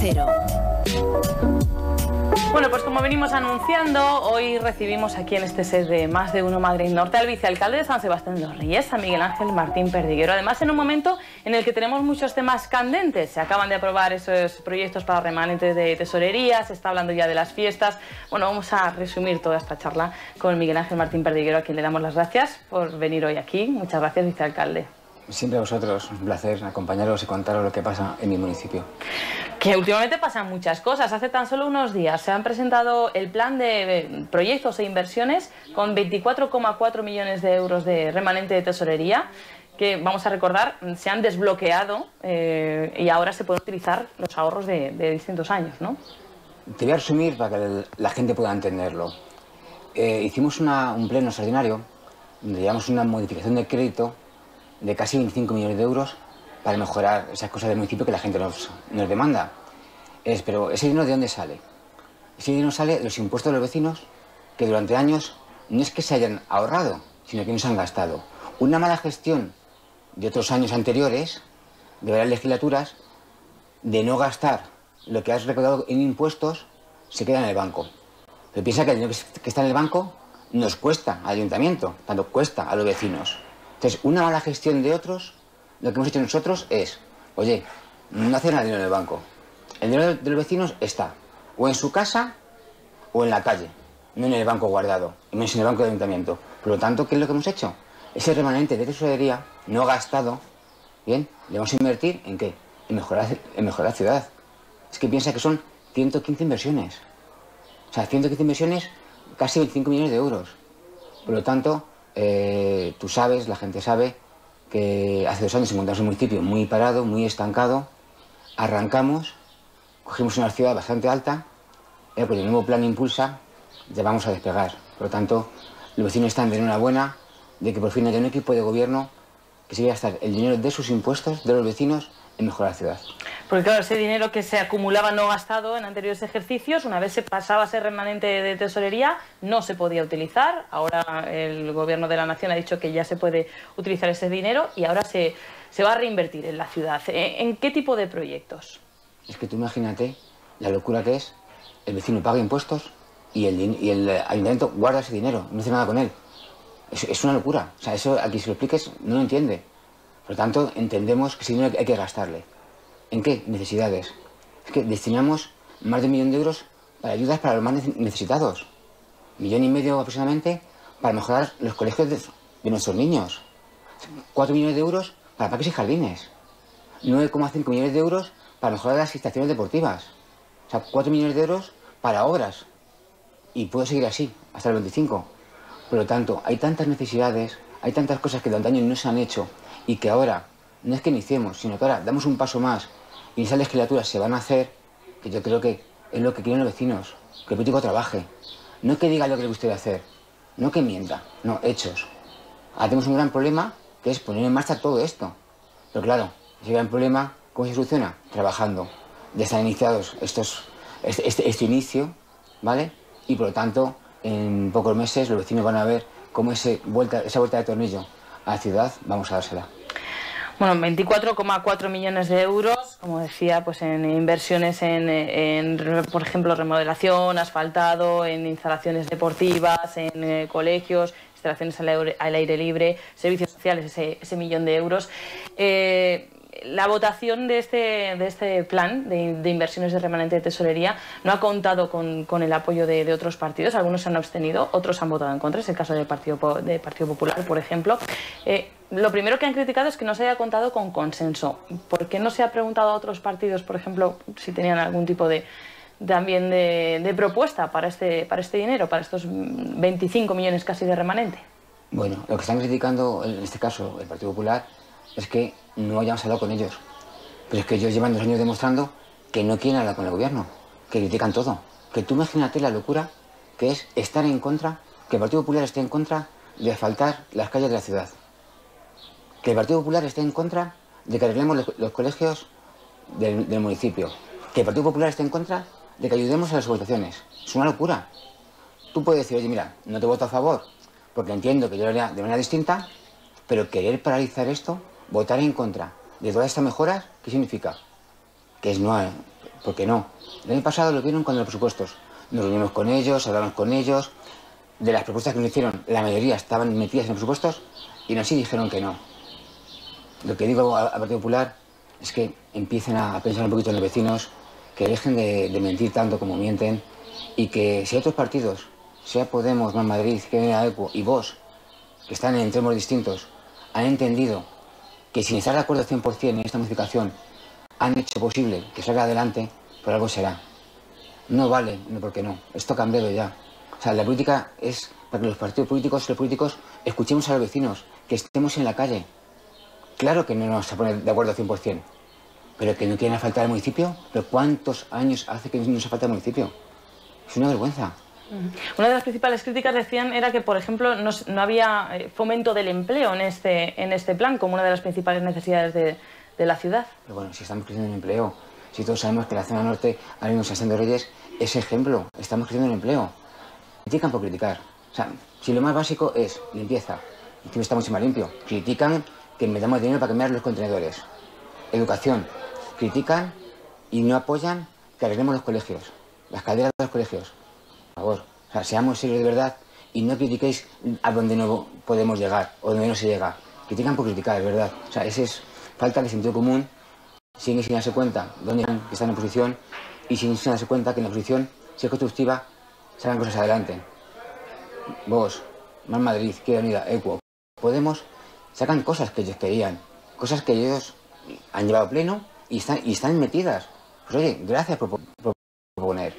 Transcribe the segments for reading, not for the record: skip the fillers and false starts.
Cero. Bueno, pues como venimos anunciando, hoy recibimos aquí en este set de Más de Uno Madrid Norte al vicealcalde de San Sebastián de los Reyes, a Miguel Ángel Martín Perdiguero. Además, en un momento en el que tenemos muchos temas candentes. Se acaban de aprobar esos proyectos para remanentes de tesorería, se está hablando ya de las fiestas. Bueno, vamos a resumir toda esta charla con Miguel Ángel Martín Perdiguero, a quien le damos las gracias por venir hoy aquí. Muchas gracias, vicealcalde. Siempre a vosotros, un placer acompañaros y contaros lo que pasa en mi municipio. Que últimamente pasan muchas cosas. Hace tan solo unos días se han presentado el plan de proyectos e inversiones con 24,4 millones de euros de remanente de tesorería, que, vamos a recordar, se han desbloqueado y ahora se pueden utilizar los ahorros de distintos años, ¿no? Te voy a resumir para que la gente pueda entenderlo. Hicimos un pleno extraordinario donde llevamos una modificación de crédito de casi 25 millones de euros para mejorar esas cosas del municipio que la gente nos demanda. Pero ¿ese dinero de dónde sale? Ese dinero sale de los impuestos de los vecinos que durante años no es que se hayan ahorrado, sino que no se han gastado. Una mala gestión de otros años anteriores, de varias legislaturas, de no gastar lo que has recaudado en impuestos, se queda en el banco. Pero piensa que el dinero que está en el banco nos cuesta al ayuntamiento, tanto cuesta a los vecinos. Entonces, una mala gestión de otros, lo que hemos hecho nosotros es, oye, no hacer nada de dinero en el banco. El dinero de los vecinos está o en su casa o en la calle, no en el banco guardado, y menos en el banco del ayuntamiento. Por lo tanto, ¿qué es lo que hemos hecho? Ese remanente de tesorería no gastado, bien, le vamos a invertir ¿en qué? En mejorar la ciudad. Es que piensa que son 115 inversiones. O sea, 115 inversiones, casi 25 millones de euros. Por lo tanto, tú sabes, la gente sabe, que hace 2 años encontramos un municipio muy parado, muy estancado. Arrancamos, cogimos una ciudad bastante alta, con el nuevo plan Impulsa ya vamos a despegar. Por lo tanto, los vecinos están de enhorabuena de que por fin haya un equipo de gobierno que se vaya a gastar el dinero de sus impuestos, de los vecinos, en mejorar la ciudad. Porque claro, ese dinero que se acumulaba no gastado en anteriores ejercicios, una vez se pasaba a ser remanente de tesorería, no se podía utilizar. Ahora el Gobierno de la Nación ha dicho que ya se puede utilizar ese dinero y ahora se va a reinvertir en la ciudad. ¿En qué tipo de proyectos? Es que tú imagínate la locura que es, el vecino paga impuestos y el ayuntamiento guarda ese dinero, no hace nada con él. Es una locura. O sea, eso a quien se lo expliques no lo entiende. Por lo tanto, entendemos que ese dinero hay que gastarle. ¿En qué? Necesidades. Es que destinamos más de 1 millón de euros para ayudas para los más necesitados. 1,5 millones aproximadamente para mejorar los colegios de nuestros niños. 4 millones de euros para parques y jardines. 9,5 millones de euros para mejorar las instalaciones deportivas. O sea, 4 millones de euros para obras. Y puedo seguir así, hasta el 25. Por lo tanto, hay tantas necesidades, hay tantas cosas que durante años no se han hecho y que ahora no es que iniciemos, sino que ahora damos un paso más y esas legislaturas se van a hacer, que yo creo que es lo que quieren los vecinos, que el político trabaje. No que diga lo que le gustaría hacer, no que mienta, no, hechos. Ahora tenemos un gran problema que es poner en marcha todo esto. Pero claro, ese gran problema, ¿cómo se soluciona? Trabajando. Ya están iniciados este inicio, ¿vale? Y por lo tanto, en pocos meses los vecinos van a ver cómo esa vuelta de tornillo a la ciudad vamos a dársela. Bueno, 24,4 millones de euros, como decía, pues en inversiones por ejemplo, remodelación, asfaltado, en instalaciones deportivas, en colegios, instalaciones al aire libre, servicios sociales, ese 1 millón de euros. La votación de este plan de inversiones de remanente de tesorería no ha contado con el apoyo de otros partidos. Algunos se han abstenido, otros han votado en contra. Es el caso del Partido Popular, por ejemplo. Lo primero que han criticado es que no se haya contado con consenso. ¿Por qué no se ha preguntado a otros partidos, por ejemplo, si tenían algún tipo de propuesta para este dinero, para estos 25 millones casi de remanente? Bueno, lo que están criticando en este caso el Partido Popular es que no hayamos hablado con ellos. Pero es que ellos llevan 2 años demostrando que no quieren hablar con el gobierno, que critican todo. Que tú imagínate la locura que es estar en contra, que el Partido Popular esté en contra de asfaltar las calles de la ciudad. Que el Partido Popular esté en contra de que arreglemos los colegios del municipio. Que el Partido Popular esté en contra de que ayudemos a las votaciones. Es una locura. Tú puedes decir, oye, mira, no te voto a favor, porque entiendo que yo lo haría de manera distinta, pero querer paralizar esto, votar en contra de todas estas mejoras, ¿qué significa? Que es no ¿Por qué no? El año pasado lo vieron con los presupuestos. Nos reunimos con ellos, hablamos con ellos. De las propuestas que nos hicieron, la mayoría estaban metidas en los presupuestos y no sí dijeron que no. Lo que digo al Partido Popular es que empiecen a pensar un poquito en los vecinos, que dejen de mentir tanto como mienten y que si otros partidos, sea Podemos, Más Madrid, Izquierda Equo y Vox, que están en extremos distintos, han entendido que sin estar de acuerdo 100% en esta modificación, han hecho posible que salga adelante, por algo será. No vale, no porque no. Esto ha cambiado ya. O sea, la política es para que los partidos políticos y los políticos escuchemos a los vecinos, que estemos en la calle. Claro que no nos vamos a poner de acuerdo 100%, pero que no quieren faltar al municipio. ¿Pero cuántos años hace que no se falta al municipio? Es una vergüenza. Una de las principales críticas decían era que, por ejemplo, no había fomento del empleo en este plan como una de las principales necesidades de la ciudad. Pero bueno, si estamos creciendo en empleo, si todos sabemos que la zona norte, ahora mismo San de Reyes, es ejemplo, estamos creciendo en empleo. Critican por criticar. O sea, si lo más básico es limpieza, encima está mucho más limpio. Critican que metamos dinero para cambiar los contenedores. Educación. Critican y no apoyan que arreglemos los colegios, las calderas de los colegios. Por favor, o sea, seamos serios de verdad y no critiquéis a donde no podemos llegar o donde no se llega. Critican por criticar, es verdad. O sea, esa es falta de sentido común, siguen sin darse cuenta dónde están en oposición y sin darse cuenta que en la oposición, si es constructiva, sacan cosas adelante. Vox, Más Madrid, Izquierda Unida, Equo, Podemos, sacan cosas que ellos querían, cosas que ellos han llevado a pleno y están metidas. Pues oye, gracias por proponer.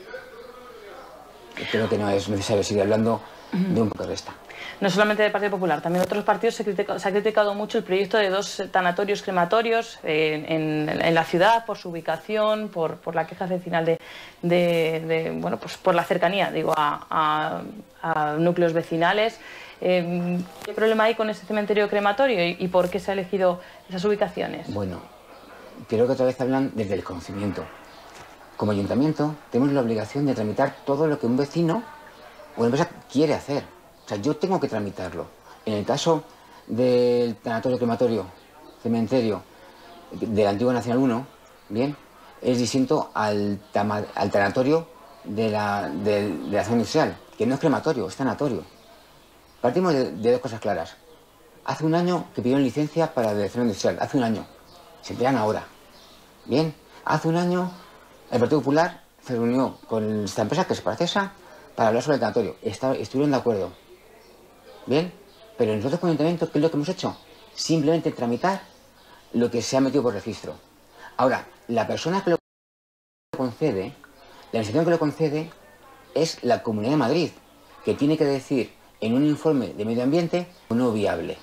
Creo que no es necesario seguir hablando de un poco de resta. No solamente del Partido Popular, también otros partidos se ha criticado mucho el proyecto de 2 tanatorios crematorios en la ciudad por su ubicación, por la queja vecinal bueno, pues por la cercanía, digo, a núcleos vecinales. ¿Qué problema hay con ese cementerio crematorio y por qué se ha elegido esas ubicaciones? Bueno, creo que otra vez hablan desde el conocimiento. Como ayuntamiento tenemos la obligación de tramitar todo lo que un vecino o una empresa quiere hacer. O sea, yo tengo que tramitarlo. En el caso del tanatorio crematorio, cementerio del antiguo Nacional 1, bien, es distinto al tanatorio de la zona industrial, que no es crematorio, es tanatorio. Partimos de 2 cosas claras. Hace un año que pidieron licencia para la zona industrial, hace un año. Se emplean ahora. Bien, hace un año el Partido Popular se reunió con esta empresa, que es Parcesa, para hablar sobre el tanatorio. Estuvieron de acuerdo. Bien, pero nosotros como ayuntamiento, ¿qué es lo que hemos hecho? Simplemente tramitar lo que se ha metido por registro. Ahora, la persona que lo concede, la institución que lo concede, es la Comunidad de Madrid, que tiene que decir en un informe de medio ambiente no viable.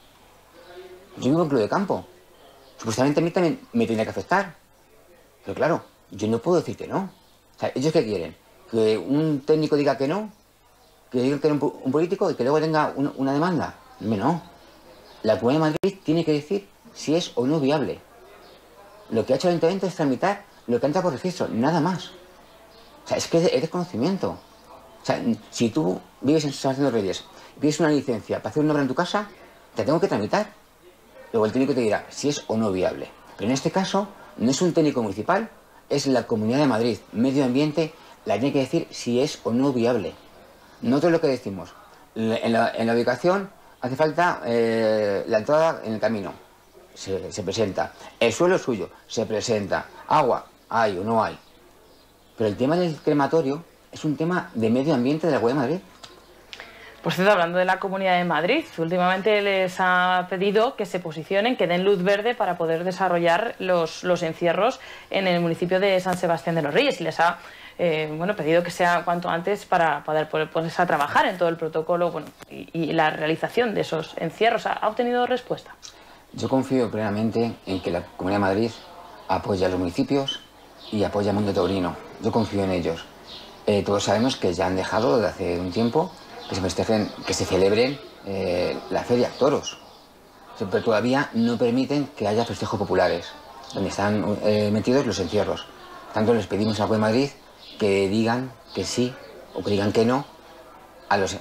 Yo vivo en Club de Campo. Supuestamente a mí también me tendría que afectar. Pero claro, yo no puedo decir que no. O sea, ¿ellos qué quieren? ¿Que un técnico diga que no? ¿Que diga que era un político y que luego tenga una demanda? No. La Comunidad de Madrid tiene que decir si es o no viable. Lo que ha hecho el Ayuntamiento es tramitar lo que entra por registro, nada más. O sea, es que es desconocimiento. O sea, si tú vives en San Sebastián de Reyes y pides una licencia para hacer una obra en tu casa, te tengo que tramitar. Luego el técnico te dirá si es o no viable. Pero en este caso, no es un técnico municipal, es la Comunidad de Madrid, Medio Ambiente, la tiene que decir si es o no viable. Nosotros lo que decimos, en la ubicación hace falta la entrada en el camino, se presenta. El suelo es suyo, se presenta. Agua, hay o no hay. Pero el tema del crematorio es un tema de medio ambiente de la Comunidad de Madrid. Por cierto, hablando de la Comunidad de Madrid, últimamente les ha pedido que se posicionen, que den luz verde para poder desarrollar los encierros en el municipio de San Sebastián de los Reyes. Y les ha pedido que sea cuanto antes para poder ponerse a trabajar en todo el protocolo y la realización de esos encierros. ¿Ha obtenido respuesta? Yo confío plenamente en que la Comunidad de Madrid apoya a los municipios y apoya al mundo taurino. Yo confío en ellos. Todos sabemos que ya han dejado desde hace un tiempo que se festejen, que se celebren la feria toros. Pero todavía no permiten que haya festejos populares, donde están metidos los encierros. Tanto les pedimos a la Comunidad de Madrid que digan que sí o que digan que no a los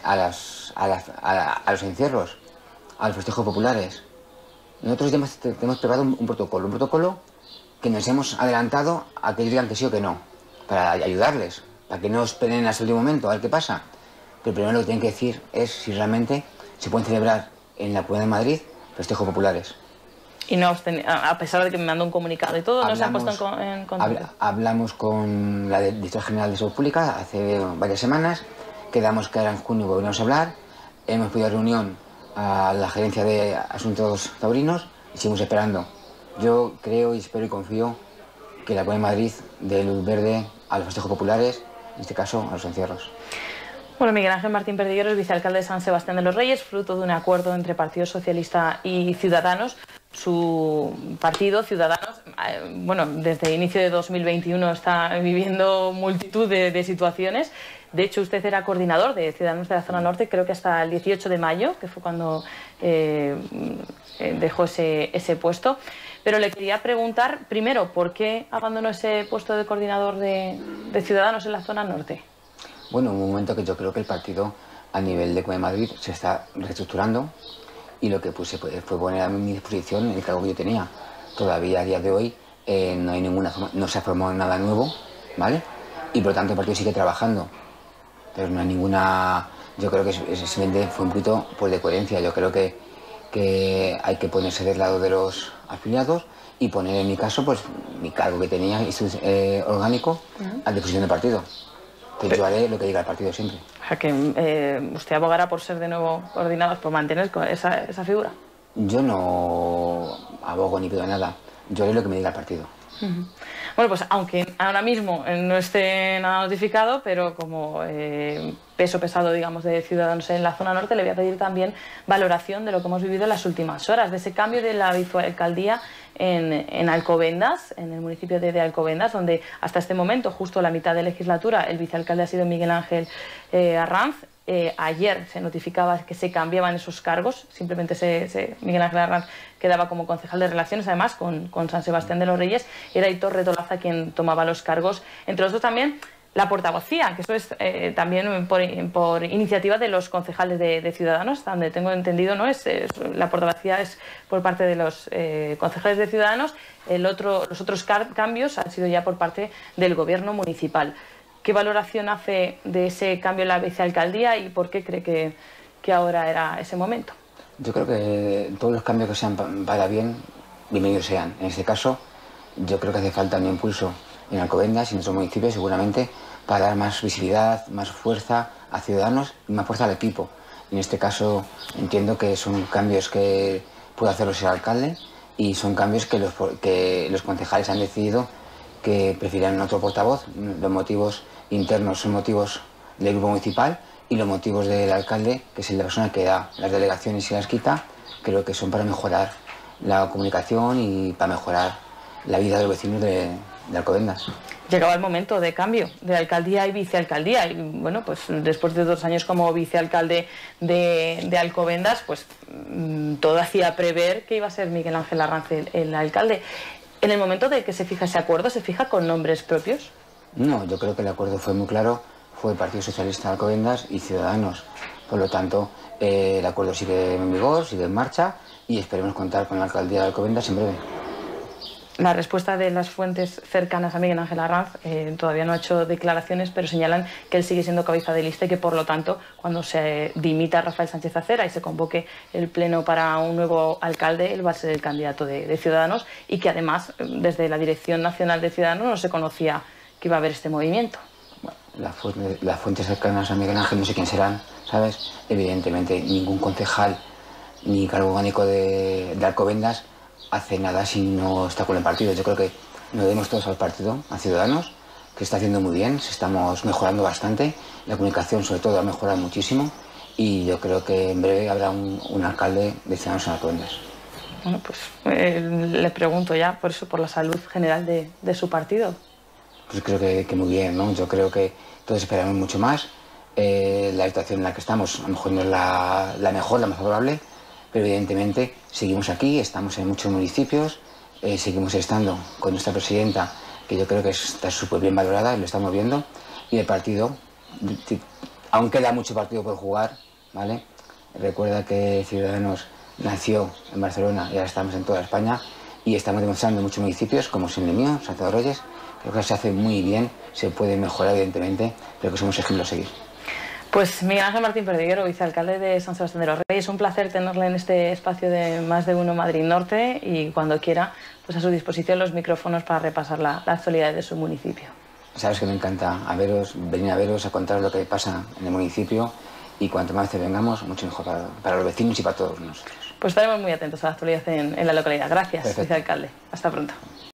encierros, a los festejos populares. Nosotros ya hemos preparado un protocolo que nos hemos adelantado a que ellos digan que sí o que no, para ayudarles, para que no esperen hasta el último momento a ver qué pasa. Pero primero lo que tienen que decir es si realmente se pueden celebrar en la Comunidad de Madrid festejos populares. Y no, a pesar de que me mandó un comunicado y todo, no se han puesto en contacto. Hablamos con la Directora General de Salud Pública hace varias semanas, quedamos que ahora en junio volvemos a hablar, hemos pedido reunión a la Gerencia de Asuntos Taurinos y seguimos esperando. Yo creo y espero y confío que la Comunidad de Madrid dé luz verde a los festejos populares, en este caso a los encierros. Bueno, Miguel Ángel Martín Perdiguero es vicealcalde de San Sebastián de los Reyes, fruto de un acuerdo entre Partido Socialista y Ciudadanos. Su partido, Ciudadanos, bueno, desde inicio de 2021 está viviendo multitud de situaciones. De hecho, usted era coordinador de Ciudadanos de la Zona Norte, creo que hasta el 18 de mayo, que fue cuando dejó ese puesto. Pero le quería preguntar, primero, ¿por qué abandonó ese puesto de coordinador de Ciudadanos en la Zona Norte? Bueno, un momento que yo creo que el partido a nivel de Comunidad de Madrid se está reestructurando y lo que puse fue poner a mi disposición el cargo que yo tenía. Todavía a día de hoy no se ha formado nada nuevo, ¿vale? Y por lo tanto el partido sigue trabajando. Pero no hay ninguna... Yo creo que simplemente fue un poquito pues, de coherencia. Yo creo que hay que ponerse del lado de los afiliados y poner en mi caso pues mi cargo que tenía orgánico a disposición del partido. Entonces yo haré lo que diga el partido siempre. O sea, que usted abogará por ser de nuevo coordinador, por mantener esa figura. Yo no abogo ni pido nada. Yo haré lo que me diga el partido. Bueno, pues aunque ahora mismo no esté nada notificado, pero como peso pesado, digamos, de Ciudadanos en la Zona Norte, le voy a pedir también valoración de lo que hemos vivido en las últimas horas, de ese cambio de la vicealcaldía en Alcobendas, en el municipio de Alcobendas, donde hasta este momento, justo la mitad de legislatura, el vicealcalde ha sido Miguel Ángel Arranz. Ayer se notificaba que se cambiaban esos cargos, simplemente Miguel Ángel Arranz quedaba como concejal de Relaciones, además con San Sebastián de los Reyes, y era Aitor Retolaza quien tomaba los cargos, entre otros también la portavocía, que eso es también por iniciativa de los concejales de Ciudadanos, donde tengo entendido, ¿no? La portavocía es por parte de los concejales de Ciudadanos, los otros cambios han sido ya por parte del gobierno municipal. ¿Qué valoración hace de ese cambio en la vicealcaldía y por qué cree que ahora era ese momento? Yo creo que todos los cambios que sean para bien, bienvenidos sean. En este caso, yo creo que hace falta un impulso en Alcobendas y en nuestros municipios seguramente para dar más visibilidad, más fuerza a Ciudadanos y más fuerza al equipo. En este caso entiendo que son cambios que puede hacerlos el alcalde y son cambios que los concejales han decidido que prefieren otro portavoz. Los motivos internos son motivos del grupo municipal y los motivos del alcalde, que es la persona que da las delegaciones y las quita, creo que son para mejorar la comunicación y para mejorar la vida de los vecinos de Alcobendas. Llegaba el momento de cambio de alcaldía y vicealcaldía y bueno, pues después de 2 años como vicealcalde de Alcobendas, pues todo hacía prever que iba a ser Miguel Ángel Arranz el alcalde. En el momento de que se fija ese acuerdo, ¿se fija con nombres propios? No, yo creo que el acuerdo fue muy claro, fue el Partido Socialista de Alcobendas y Ciudadanos. Por lo tanto, el acuerdo sigue en vigor, sigue en marcha y esperemos contar con la alcaldía de Alcobendas en breve. La respuesta de las fuentes cercanas a Miguel Ángel Arranz todavía no ha hecho declaraciones, pero señalan que él sigue siendo cabeza de lista y que, por lo tanto, cuando se dimita Rafael Sánchez Acera y se convoque el pleno para un nuevo alcalde, él va a ser el candidato de Ciudadanos y que, además, desde la Dirección Nacional de Ciudadanos no se conocía que iba a haber este movimiento. Bueno, las fuentes cercanas a Miguel Ángel no sé quién serán, ¿sabes? Evidentemente, ningún concejal ni cargo orgánico de Alcobendas hace nada si no está con el partido. Yo creo que nos debemos todos al partido, a Ciudadanos, que está haciendo muy bien, estamos mejorando bastante, la comunicación sobre todo ha mejorado muchísimo y yo creo que en breve habrá un alcalde de Ciudadanos en Alcobendas. Bueno, pues le pregunto ya por eso, por la salud general de su partido. Pues creo que muy bien, ¿no? Yo creo que todos esperamos mucho más. La situación en la que estamos a lo mejor no es la mejor, la más favorable, pero evidentemente seguimos aquí, estamos en muchos municipios, seguimos estando con nuestra presidenta, que yo creo que está súper bien valorada y lo estamos viendo, y el partido, aún queda mucho partido por jugar, ¿vale? Recuerda que Ciudadanos nació en Barcelona y ahora estamos en toda España y estamos demostrando en muchos municipios, como es el mío, Salto de Reyes, creo que se hace muy bien, se puede mejorar evidentemente, pero que somos ejemplos a seguir. Pues Miguel Ángel Martín Perdiguero, vicealcalde de San Sebastián de los Reyes, un placer tenerle en este espacio de Más de Uno Madrid Norte y cuando quiera, pues a su disposición los micrófonos para repasar la actualidad de su municipio. Sabes que me encanta venir a veros, a contaros lo que pasa en el municipio y cuanto más veces vengamos, mucho mejor para los vecinos y para todos nosotros. Pues estaremos muy atentos a la actualidad en la localidad. Gracias, vicealcalde. Hasta pronto.